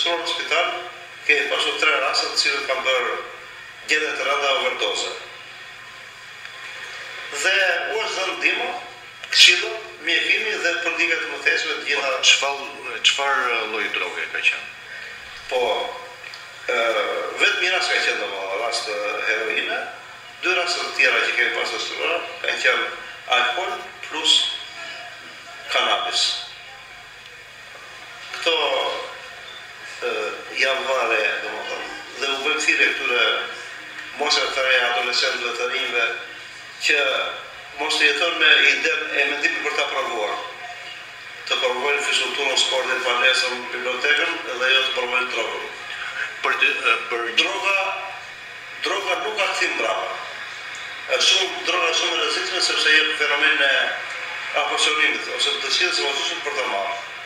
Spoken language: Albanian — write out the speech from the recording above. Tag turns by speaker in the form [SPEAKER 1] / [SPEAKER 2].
[SPEAKER 1] shkruar në spital, kemi pasur 3 raste të cilët kanë bërë gjendje të rënda overdoze. Dhe u është dhënë ndihmë, këshillo, mjekimi dhe politika të mëtejshme të gjitha.
[SPEAKER 2] Çfarë lloj droge ka qenë?
[SPEAKER 1] Po, vetëm një rast ka qenë domosdoshmë rast heroine, 2 raste të tjera që kemi pasur shtruar kanë qenë alkool plus kanabis. Këto janë vare, domosdoshmë, dhe u bën thirrje këtyre moshave të reja, adoleshentëve të rinjve që mos të jeton me idenë e mendimit për ta provuar. Të provojnë fizkulturën, sportin, palesën, bibliotekën dhe jo të provojnë drogën. Droga nuk ka kthim brapa. Droga është shumë e rrezikshme sepse jep fenomenin e apasionimit ose të dëshirës së vazhdueshme për ta marrë.